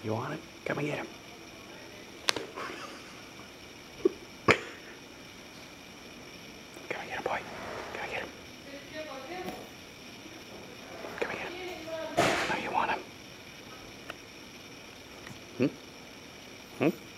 You want him? Come and get him. Come and get him, boy. Come and get him. Come and get him. No, you want him. Hmm? Hmm?